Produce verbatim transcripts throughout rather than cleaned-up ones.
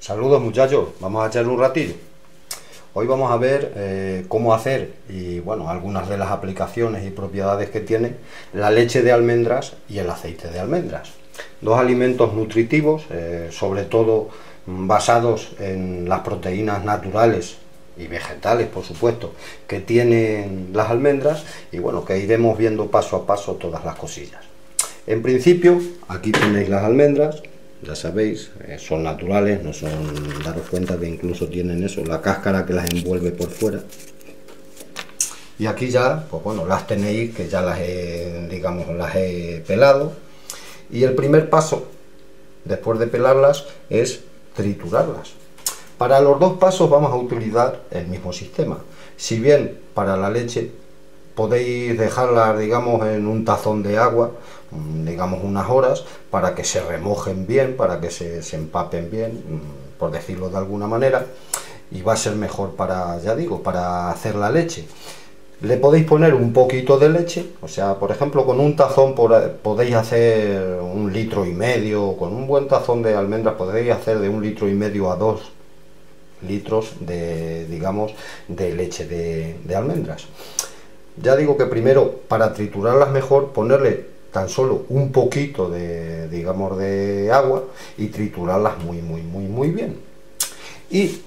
Saludos muchachos, vamos a echar un ratillo. Hoy vamos a ver eh, cómo hacer y bueno, algunas de las aplicaciones y propiedades que tiene la leche de almendras y el aceite de almendras. Dos alimentos nutritivos, eh, sobre todo basados en las proteínas naturales y vegetales, por supuesto, que tienen las almendras, y bueno, que iremos viendo paso a paso todas las cosillas. En principio, aquí tenéis las almendras. Ya sabéis, eh, son naturales, no son, daros cuenta que incluso tienen eso, la cáscara que las envuelve por fuera. Y aquí ya, pues bueno, las tenéis, que ya las he, digamos, las he pelado. Y el primer paso, después de pelarlas, es triturarlas. Para los dos pasos vamos a utilizar el mismo sistema. Si bien para la leche podéis dejarlas, digamos, en un tazón de agua, digamos unas horas, para que se remojen bien, para que se, se empapen bien, por decirlo de alguna manera, y va a ser mejor para, ya digo, para hacer la leche. Le podéis poner un poquito de leche, o sea, por ejemplo, con un tazón podéis hacer un litro y medio, con un buen tazón de almendras podéis hacer de un litro y medio a dos litros de, digamos, de leche de, de almendras. Ya digo que primero, para triturarlas mejor, ponerle tan solo un poquito de, digamos, de agua y triturarlas muy, muy, muy, muy bien. Y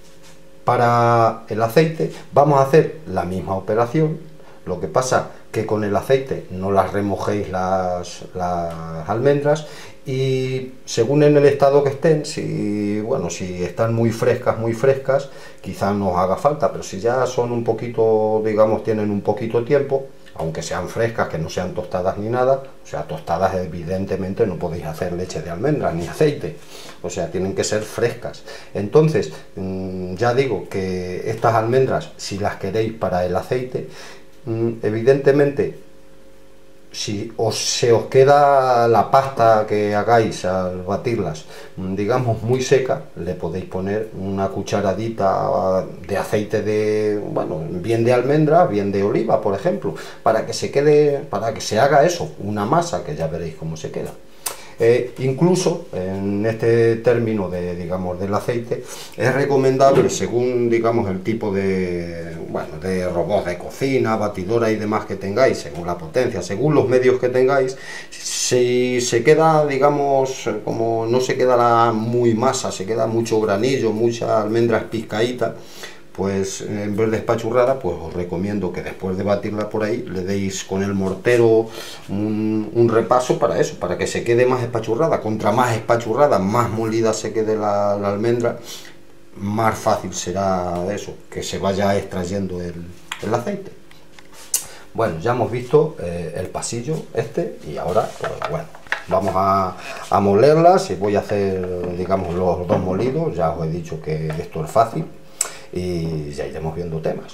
para el aceite vamos a hacer la misma operación. Lo que pasa que con el aceite no las remojéis las, las almendras, y según en el estado que estén, si bueno, si están muy frescas, muy frescas, quizás no os haga falta, pero si ya son un poquito, digamos, tienen un poquito tiempo, aunque sean frescas, que no sean tostadas ni nada, o sea, tostadas evidentemente no podéis hacer leche de almendras ni aceite, o sea, tienen que ser frescas. Entonces, ya digo que estas almendras, si las queréis para el aceite, evidentemente, si os, se os queda la pasta que hagáis al batirlas, digamos, muy seca, le podéis poner una cucharadita de aceite de, bueno, bien de almendra, bien de oliva, por ejemplo, para que se quede, para que se haga eso, una masa, que ya veréis cómo se queda. Eh, incluso en este término de, digamos, del aceite, es recomendable, según, digamos, el tipo de, bueno, de robot de cocina, batidora y demás que tengáis, según la potencia, según los medios que tengáis, si se queda, digamos, como no se queda la muy masa, se queda mucho granillo, mucha almendra pizcaíta, pues en vez de espachurrada, pues os recomiendo que después de batirla por ahí le deis con el mortero un, un repaso para eso, para que se quede más espachurrada. Contra más espachurrada, más molida se quede la, la almendra, más fácil será eso, que se vaya extrayendo el, el aceite. Bueno, ya hemos visto eh, el pasillo este, y ahora, pues bueno, vamos a, a molerlas, y voy a hacer, digamos, los dos molidos. Ya os he dicho que esto es fácil, y ya iremos viendo temas.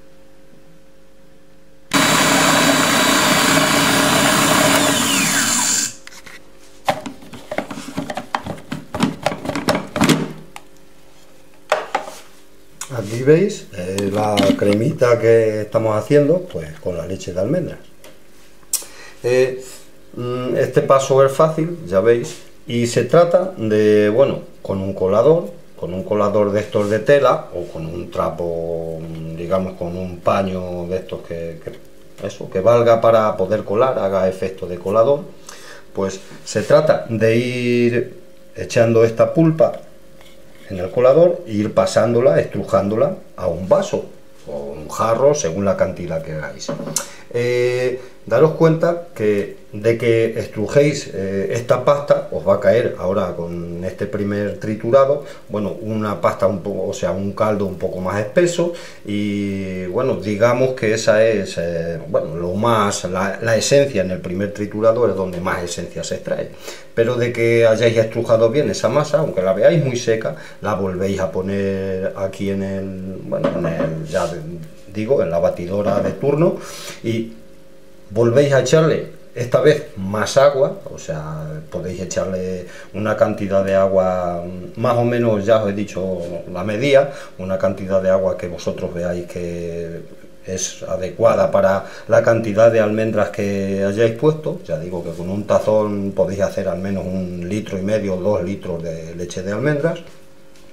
Aquí veis eh, la cremita que estamos haciendo, pues con la leche de almendras. Eh, este paso es fácil, ya veis, y se trata de, bueno, con un colador, con un colador de estos de tela, o con un trapo, digamos, con un paño de estos que, que eso, que valga para poder colar, haga efecto de colador. Pues se trata de ir echando esta pulpa en el colador e ir pasándola, estrujándola a un vaso o un jarro, según la cantidad que hagáis. Eh, daros cuenta que de que estrujéis eh, esta pasta, os va a caer ahora con este primer triturado, bueno, una pasta un poco, o sea, un caldo un poco más espeso, y bueno, digamos que esa es, eh, bueno, lo más, la, la esencia en el primer triturado es donde más esencia se extrae. Pero de que hayáis estrujado bien esa masa, aunque la veáis muy seca, la volvéis a poner aquí en el, bueno, en el, ya digo, en la batidora de turno, y volvéis a echarle esta vez más agua, o sea, podéis echarle una cantidad de agua, más o menos, ya os he dicho la medida, una cantidad de agua que vosotros veáis que es adecuada para la cantidad de almendras que hayáis puesto. Ya digo que con un tazón podéis hacer al menos un litro y medio, dos litros de leche de almendras.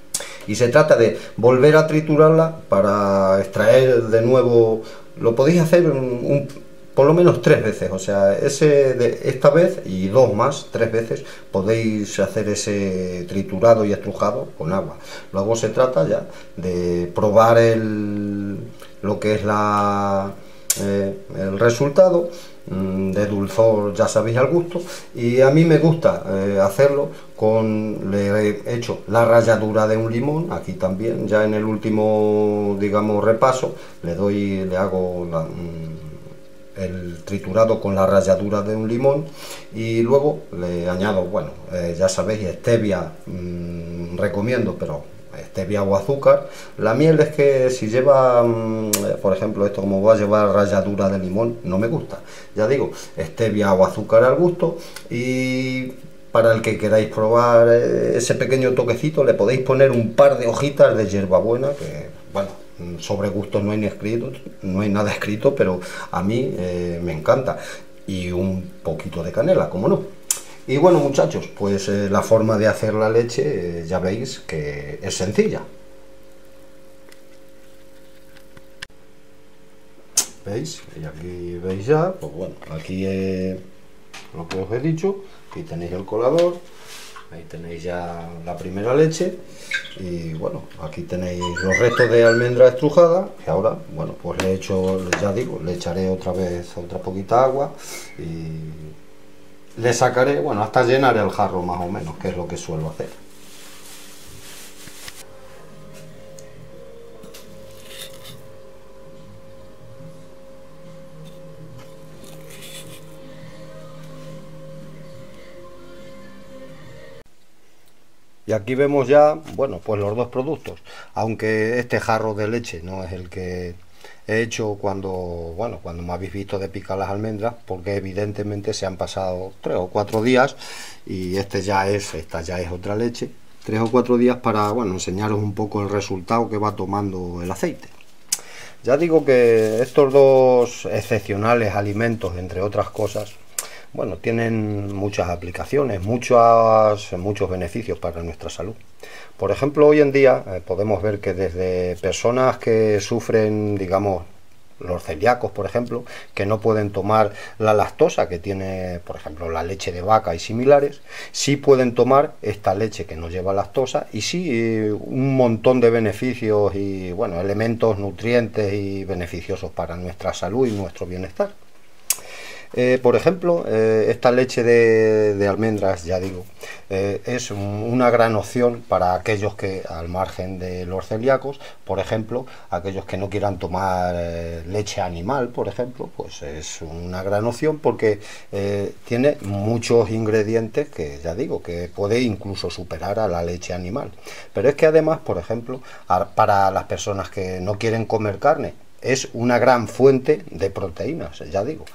Y se trata de volver a triturarla para extraer de nuevo. Lo podéis hacer un, un, por lo menos tres veces, o sea, ese de esta vez y dos más, tres veces, podéis hacer ese triturado y estrujado con agua. Luego se trata ya de probar el, lo que es la, eh, el resultado. De dulzor ya sabéis al gusto, y a mí me gusta eh, hacerlo con, le he hecho la ralladura de un limón, aquí también, ya en el último, digamos, repaso, le doy, le hago la, el triturado con la ralladura de un limón, y luego le añado, bueno, eh, ya sabéis, stevia, mmm, recomiendo, pero stevia o azúcar. La miel es que si lleva, por ejemplo, esto como va a llevar ralladura de limón, no me gusta. Ya digo, stevia o azúcar al gusto, y para el que queráis probar ese pequeño toquecito le podéis poner un par de hojitas de hierbabuena, que bueno, sobre gustos no hay ni escrito, no hay nada escrito, pero a mí eh, me encanta, y un poquito de canela, como no. Y bueno, muchachos, pues eh, la forma de hacer la leche eh, ya veis que es sencilla. ¿Veis? Y aquí veis ya, pues bueno, aquí eh, lo que os he dicho, aquí tenéis el colador, ahí tenéis ya la primera leche, y bueno, aquí tenéis los restos de almendra estrujada, que ahora, bueno, pues le he hecho, ya digo, le echaré otra vez otra poquita agua, y le sacaré, bueno, hasta llenar el jarro más o menos, que es lo que suelo hacer. Y aquí vemos ya, bueno, pues los dos productos, aunque este jarro de leche no es el que he hecho cuando, bueno, cuando me habéis visto de picar las almendras, porque evidentemente se han pasado tres o cuatro días, y este ya es, esta ya es otra leche, tres o cuatro días para, bueno, enseñaros un poco el resultado que va tomando el aceite. Ya digo que estos dos excepcionales alimentos, entre otras cosas, bueno, tienen muchas aplicaciones, muchas, muchos beneficios para nuestra salud. Por ejemplo, hoy en día eh, podemos ver que desde personas que sufren, digamos, los celíacos, por ejemplo, que no pueden tomar la lactosa que tiene, por ejemplo, la leche de vaca y similares, sí pueden tomar esta leche que no lleva lactosa, y sí eh, un montón de beneficios y, bueno, elementos nutrientes y beneficiosos para nuestra salud y nuestro bienestar. Eh, por ejemplo, eh, esta leche de, de almendras, ya digo, eh, es un, una gran opción para aquellos que, al margen de los celíacos, por ejemplo, aquellos que no quieran tomar eh, leche animal, por ejemplo, pues es una gran opción porque eh, tiene muchos ingredientes que, ya digo, que puede incluso superar a la leche animal. Pero es que además, por ejemplo, para las personas que no quieren comer carne, es una gran fuente de proteínas, ya digo.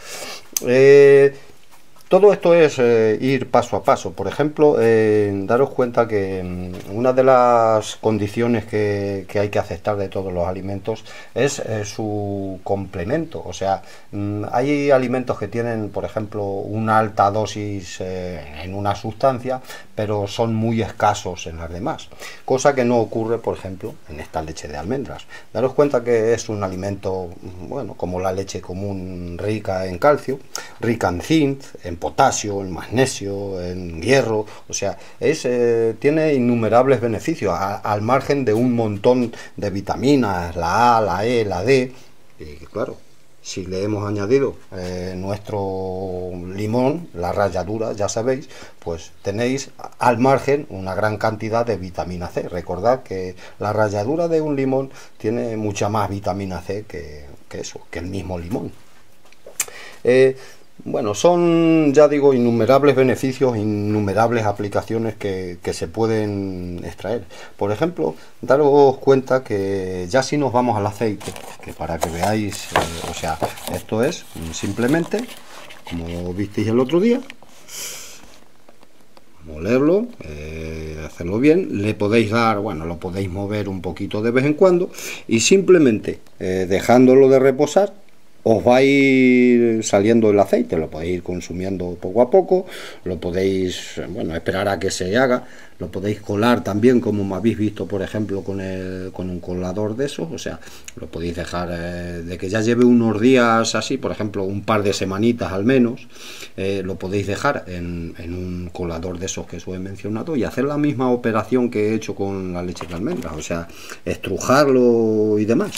Eh, todo esto es eh, ir paso a paso. Por ejemplo, eh, daros cuenta que um, una de las condiciones que, que hay que aceptar de todos los alimentos es eh, su complemento. O sea, um, hay alimentos que tienen, por ejemplo, una alta dosis eh, en una sustancia, pero son muy escasos en las demás. Cosa que no ocurre, por ejemplo, en esta leche de almendras. Daros cuenta que es un alimento, bueno, como la leche común, rica en calcio, rica en zinc, en potasio, en magnesio, en hierro, o sea, es, eh, tiene innumerables beneficios, a, al margen de un montón de vitaminas, la A, la E, la D, y claro, si le hemos añadido eh, nuestro limón, la ralladura, ya sabéis, pues tenéis al margen una gran cantidad de vitamina C. Recordad que la ralladura de un limón tiene mucha más vitamina C que, que eso, que el mismo limón. Eh, Bueno, son, ya digo, innumerables beneficios, innumerables aplicaciones que, que se pueden extraer. Por ejemplo, daros cuenta que ya si nos vamos al aceite, que para que veáis, eh, o sea, esto es simplemente, como visteis el otro día, molerlo, eh, hacerlo bien, le podéis dar, bueno, lo podéis mover un poquito de vez en cuando, y simplemente eh, dejándolo de reposar, os va a ir saliendo el aceite, lo podéis ir consumiendo poco a poco, lo podéis, bueno, esperar a que se haga, lo podéis colar también, como me habéis visto, por ejemplo, con, el, con un colador de esos, o sea, lo podéis dejar eh, de que ya lleve unos días así, por ejemplo, un par de semanitas al menos, eh, lo podéis dejar en, en un colador de esos que os he mencionado y hacer la misma operación que he hecho con la leche de almendras, o sea, estrujarlo y demás.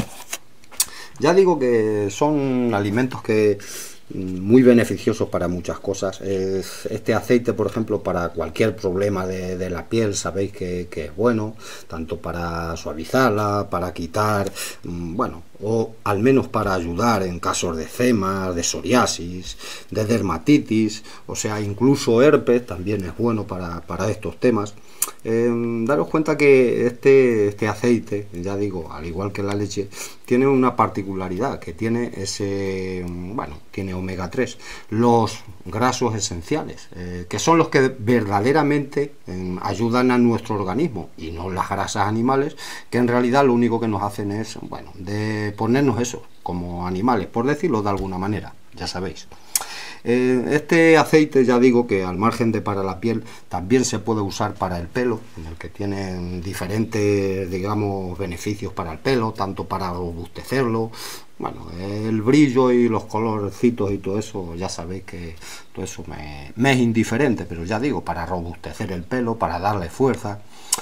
Ya digo que son alimentos que muy beneficiosos para muchas cosas. Este aceite, por ejemplo, para cualquier problema de, de la piel, sabéis que, que es bueno, tanto para suavizarla, para quitar, bueno, o al menos para ayudar en casos de eczema, de psoriasis, de dermatitis, o sea, incluso herpes, también es bueno para, para estos temas. Eh, daros cuenta que este, este aceite, ya digo, al igual que la leche, tiene una particularidad, que tiene ese, bueno, tiene omega tres, los grasos esenciales, eh, que son los que verdaderamente eh, ayudan a nuestro organismo, y no las grasas animales, que en realidad lo único que nos hacen es, bueno, de ponernos eso, como animales, por decirlo de alguna manera, ya sabéis. Eh, este aceite, ya digo que al margen de para la piel, también se puede usar para el pelo, en el que tienen diferentes, digamos, beneficios para el pelo, tanto para robustecerlo, bueno, el brillo y los colorcitos y todo eso, ya sabéis que todo eso me, me es indiferente, pero ya digo, para robustecer el pelo, para darle fuerza.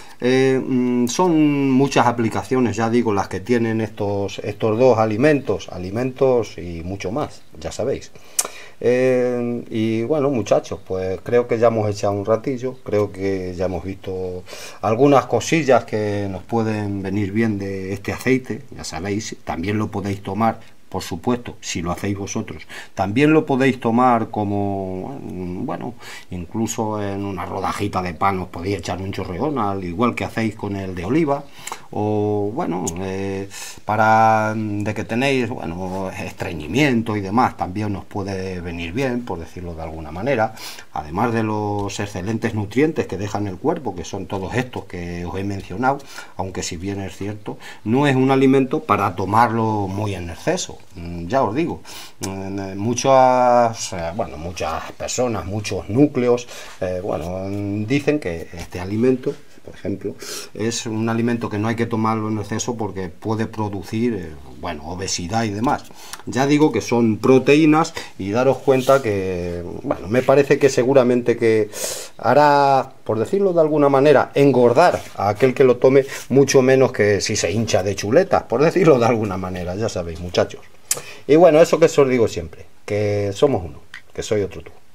Eh, son muchas aplicaciones, ya digo, las que tienen estos, estos dos alimentos, alimentos y mucho más, ya sabéis. Eh, y bueno, muchachos, pues creo que ya hemos echado un ratillo, creo que ya hemos visto algunas cosillas que nos pueden venir bien de este aceite, ya sabéis, también lo podéis tomar, por supuesto, si lo hacéis vosotros, también lo podéis tomar como, bueno, incluso en una rodajita de pan os podéis echar un chorreón, al igual que hacéis con el de oliva, o bueno, eh, para de que tenéis, bueno, estreñimiento y demás, también os puede venir bien, por decirlo de alguna manera, además de los excelentes nutrientes que dejan el cuerpo, que son todos estos que os he mencionado, aunque si bien es cierto, no es un alimento para tomarlo muy en exceso. Ya os digo, muchas, bueno, muchas personas, muchos núcleos, eh, bueno, dicen que este alimento, por ejemplo, es un alimento que no hay que tomarlo en exceso porque puede producir, eh, bueno, obesidad y demás. Ya digo que son proteínas y daros cuenta que, bueno, me parece que seguramente que hará, por decirlo de alguna manera, engordar a aquel que lo tome mucho menos que si se hincha de chuletas, por decirlo de alguna manera, ya sabéis, muchachos. Y bueno, eso que os digo siempre, que somos uno, que soy otro tú.